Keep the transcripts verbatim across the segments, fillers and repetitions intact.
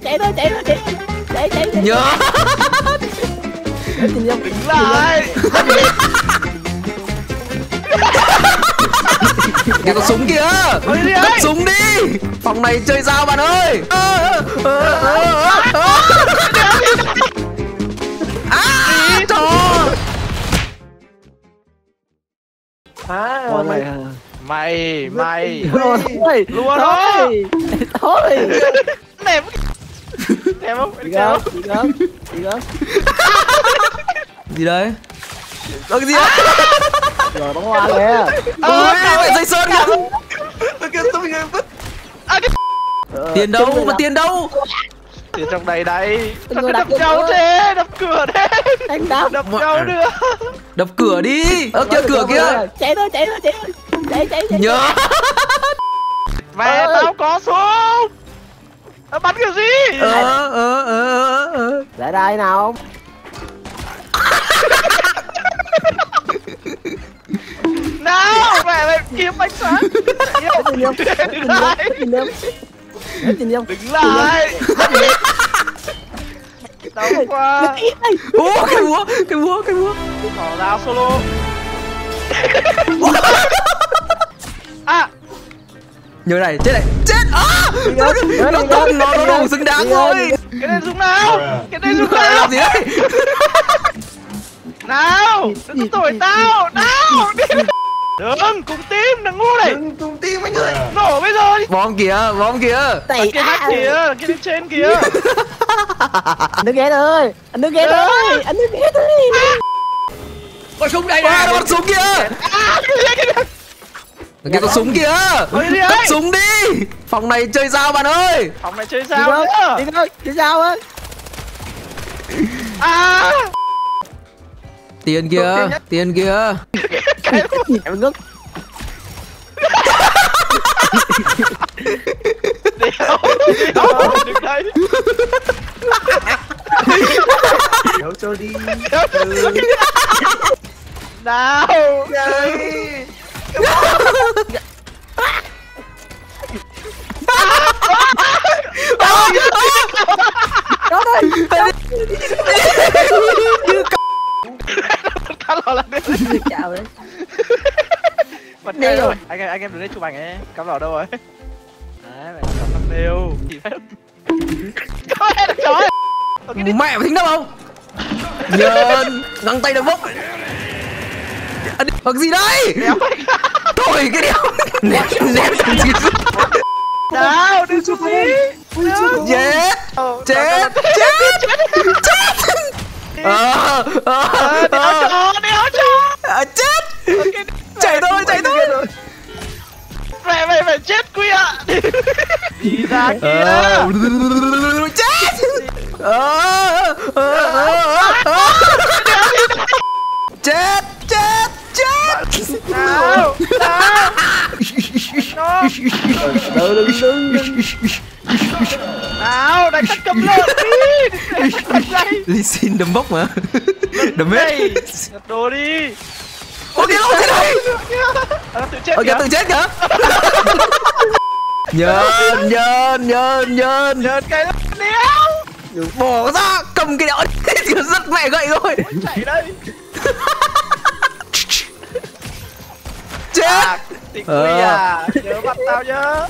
chạy thôi chạy thôi chạy chạy chạy chạy nhớ Nhìn nhau Đứng lại. kìa có súng kìa, đập súng đi. Phòng này chơi sao bạn ơi. À, trời. à Con này Mày mày thôi thôi Lùa nó. thôi thôi Ném ném không gì gớm gì gớm gì gớm gì đấy? Có cái gì á? rồi bắn hoa kìa Ôi mẹ dây sơn kìa. Tiền đâu mà tiền đâu? Tiền trong đây đây. Người Đập đập nhau cửa. thế, đập cửa thế. anh đập Đập nhau nữa. Đập cửa đi. Ơ kìa cửa kia. chạy thôi chạy thôi chạy thôi chạy chạy chạy Nhớ. Mẹ Ơi. tao có súng. Nó bắn kiểu gì? Ờ ờ ờ ờ. lại đây nào Nào, mẹ mày kiếm bánh sáng. nhìn nhau Đứng lại. nhìn nhau nhìn nhau Đứng lại. Đau quá. Ủa cái búa, cái búa, cái búa. Thỏ dao solo. À, Nhớ này, chết này, chết. À, nó nó nó nó nó đủ xứng đáng rồi. cái này dùng nào? Cái này dùng Lại nào? làm gì đấy? Nào, đừng có tuổi tao. Nào, đi. Đừng, cùng tim, đừng ngu này. Đừng cùng tim anh ơi. Nổ bây giờ đi. Bom kìa, bom kìa. tay Kia nách kìa, kia bên trên kìa. anh đứng ghé thôi anh đứng ghé thôi anh đứng ghé thôi Có súng đây nè, nó bắn súng kìa. À, cái gì, cái gì? Kìa có súng kìa. Ôi, đi Cất ấy. súng đi. Phòng này chơi sao bạn ơi? Phòng này chơi đi sao thôi nữa? đi thôi đi sao á À, Tiền kìa, tiền kìa. cái em ngất đéo, đéo, đứng đây. Kéo cho đi. Nào. đó thôi Tao lo là đi. chào đấy Bật Nêu. cây rồi. Anh em anh em đứng đây chụp ảnh ấy. Cắm vào đâu rồi? Đấy, mày cắm thằng nêu. Chỉ thấy. Có ai được chó. Mẹ mày thính đâu không? Nhơn, găng tay đấm bốc. À, bằng gì đấy? Đéo mày. Thôi cái đéo. Ném ném thằng gì? Nào, đừng chụp gì. Chết. Chết. Chết. Chết. Ờ, ờ, Đéo ờ. chó, đéo chó. À, chết. Chạy thôi, chạy thôi. Mẹ mày phải chết quy ạ. Đi ra Ờ, kia. chết. Ờ, ờ, ờ, ờ. Chết, chết, chết. Nào, nào. Nó. đừng đừng đừng Nào, đánh tắt cầm lợn đi. Đánh đây. Ly xin đấm bốc mà. Đấm hết. Đây, nhặt đồ đi. Ôi cái lỗ thế này. À, tự chết Ôi kìa kìa. tự chết kìa. Nhơn, nhơn, nhơn, nhơn. Nhớ cái đéo. Bỏ ra, cầm cái đéo. Rất mẹ gậy thôi. Chạy đây. Chết. À, tịch quy à. Nhớ bắt tao nhớ.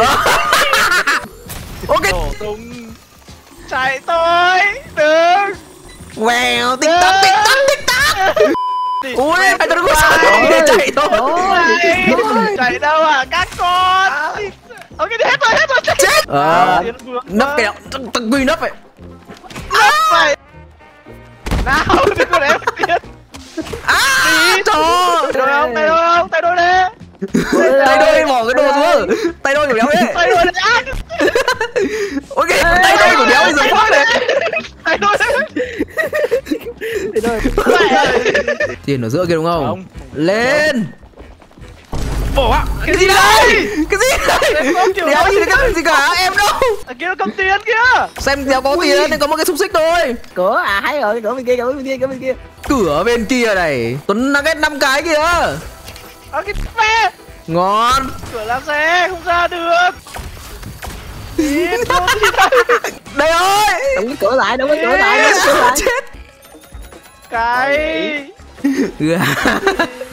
Ok. Nổ tung. Chạy thôi. Đừng. Wow, tích tắc, tích tắc, tích tắc. Ui, mày tao đừng có sao. Chạy thôi. Chạy. Chạy đâu à các con. Ok đi hết rồi, hết rồi. Chết. Ờ, Tiến bước nấp thôi. cái đéo, tao quy nấp vậy. Nấp vậy. Nào, đừng có đéo tiến. À, trời. Tay đôi không, tay đôi không, tay đôi đi. Tay đôi bỏ cái đồ xuống. Tay đôi của đéo ấy. Tay đôi đi ăn. Ok, tay đôi của đéo bây giờ khoác này. Tay đôi đấy. đi thôi Tiền ở giữa kia đúng không? Không. Lên. Bỏ. Cái gì đây? Cái gì đây? Không chịu Đéo nổi. gì cái gì cả, em đâu. À, kia nó cầm tiền kia. Xem đéo có tiền nên có một cái xúc xích thôi. cửa à thấy rồi cửa bên kia cửa bên kia cửa bên kia Cửa bên kia này. Tuấn nugget năm cái kìa. À, cái mẹ. Ngon. Cửa làm xe không ra được. Đi, đâu đi đâu. Đây cái cửa lại, đóng cái cửa lại, đóng cái cửa lại. Chết. Cái Gà.